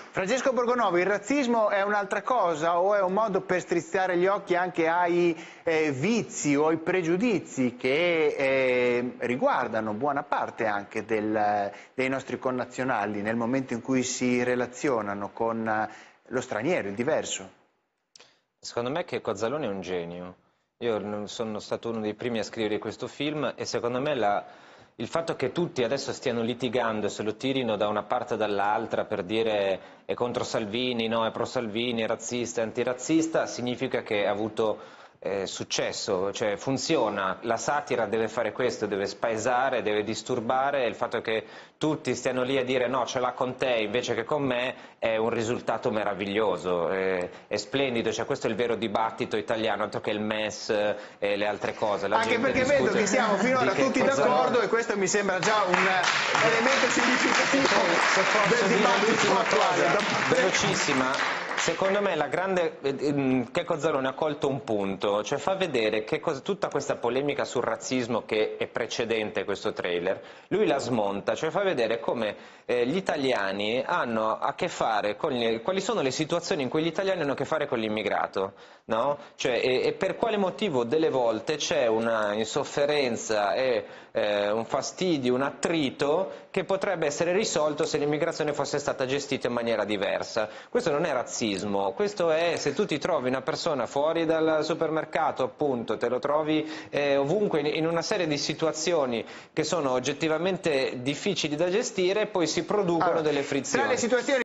Francesco Borgonovo, il razzismo è un'altra cosa o è un modo per strizzare gli occhi anche ai vizi o ai pregiudizi che riguardano buona parte anche dei nostri connazionali nel momento in cui si relazionano con lo straniero, il diverso? Secondo me Checco Zalone è un genio. Io sono stato uno dei primi a scrivere questo film e secondo me il fatto che tutti adesso stiano litigando e se lo tirino da una parte o dall'altra per dire è contro Salvini, no, è pro Salvini, è razzista, è antirazzista, significa che ha avuto successo, cioè funziona, la satira deve fare questo, deve spaesare, deve disturbare, e il fatto che tutti stiano lì a dire no, ce l'ha con te invece che con me è un risultato meraviglioso, è splendido, cioè questo è il vero dibattito italiano, altro che il MES e le altre cose. Anche perché vedo che siamo finora tutti d'accordo e questo mi sembra già un elemento significativo del dibattito attuale. Velocissima. Secondo me Checco Zalone ha colto un punto, cioè fa vedere che tutta questa polemica sul razzismo che è precedente a questo trailer, lui la smonta, cioè fa vedere come gli italiani hanno a che fare con quali sono le situazioni in cui gli italiani hanno a che fare con l'immigrato, no? Cioè, e per quale motivo delle volte c'è una insofferenza e un fastidio, un attrito che potrebbe essere risolto se l'immigrazione fosse stata gestita in maniera diversa. Questo non è razzismo, questo è se tu ti trovi una persona fuori dal supermercato, appunto, te lo trovi ovunque in una serie di situazioni che sono oggettivamente difficili da gestire e poi si producono delle frizioni. Tra le situazioni